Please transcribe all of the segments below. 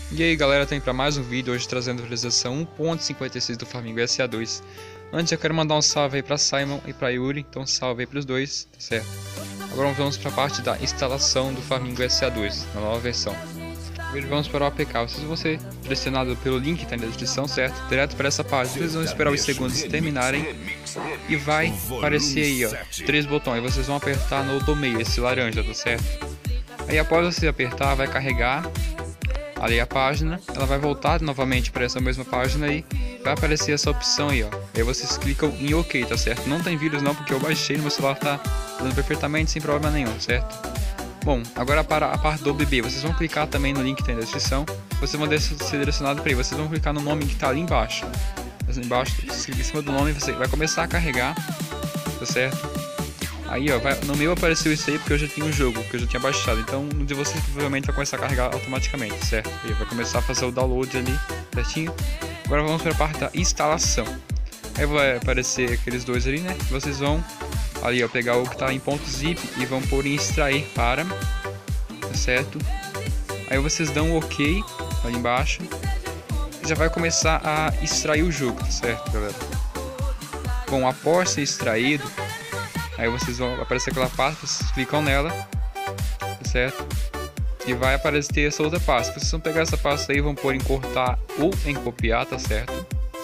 E aí galera, tem para mais um vídeo hoje trazendo a atualização 1.56 do Farming SA2. Antes eu quero mandar um salve aí para Simon e para Yuri, então salve aí para os dois, tá certo? Agora vamos para a parte da instalação do Farming SA2, na nova versão. Primeiro vamos para o APK, vocês vão ser direcionados pelo link que está na descrição, certo? Direto para essa página, vocês vão esperar os segundos terminarem e vai aparecer aí ó, 3 botões, vocês vão apertar no do meio, esse laranja, tá certo? Aí após você apertar, vai carregar ali a página, ela vai voltar novamente para essa mesma página e vai aparecer essa opção aí ó, aí vocês clicam em OK, tá certo? Não tem vírus não, porque eu baixei no meu celular, tá dando perfeitamente sem problema nenhum, certo? Bom, agora para a parte do bebê, vocês vão clicar também no link que tem na descrição, vocês vão ser direcionados para aí, vocês vão clicar no nome que está ali embaixo, vocês clicam em cima do nome, você vai começar a carregar, tá certo? Aí ó, no meu apareceu isso aí porque eu já tinha o jogo, que eu já tinha baixado, então no de vocês provavelmente vai começar a carregar automaticamente, certo? E vai começar a fazer o download ali, certinho? Agora vamos para a parte da instalação. Aí vai aparecer aqueles dois ali, né? Vocês vão ali ó, pegar o que está em .zip e vão pôr em extrair para, tá certo? Aí vocês dão um OK ali embaixo, já vai começar a extrair o jogo, tá certo, galera? Bom, após ser extraído, aí vocês vão aparecer aquela pasta, vocês clicam nela, tá certo? E vai aparecer essa outra pasta. Vocês vão pegar essa pasta aí, vão pôr em cortar ou em copiar, tá certo?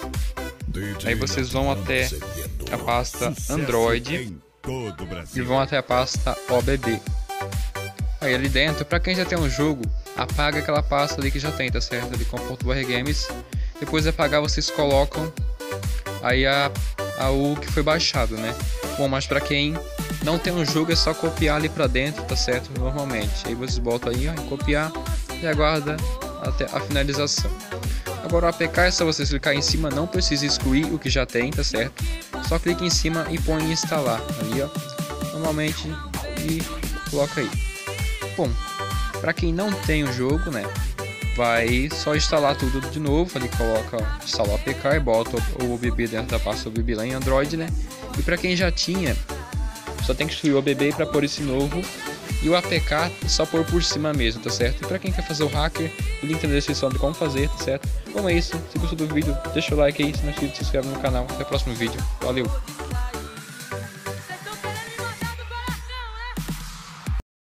Aí vocês vão até a pasta Android e vão até a pasta OBB. Aí ali dentro, para quem já tem um jogo, apaga aquela pasta ali que já tem, tá certo? Ali com .games. Depois de apagar, vocês colocam aí o que foi baixado, né? Bom, mas para quem não tem um jogo é só copiar ali para dentro, tá certo? Normalmente. Aí vocês botam aí ó, em copiar e aguarda até a finalização. Agora o APK é só vocês clicar em cima, não precisa excluir o que já tem, tá certo? Só clica em cima e põe em instalar ali ó, normalmente, e coloca aí. Bom, para quem não tem o jogo, né? Vai só instalar tudo de novo, ali coloca instalar o APK e bota o OBB dentro da pasta OBB lá em Android, né? E para quem já tinha, só tem que excluir o OBB para pôr esse novo e o APK é só pôr por cima mesmo, tá certo? E para quem quer fazer o hacker, o link tá na descrição de como fazer, tá certo? Bom, é isso, se gostou do vídeo, deixa o like aí, se não é inscrito, se inscreve no canal, até o próximo vídeo, valeu!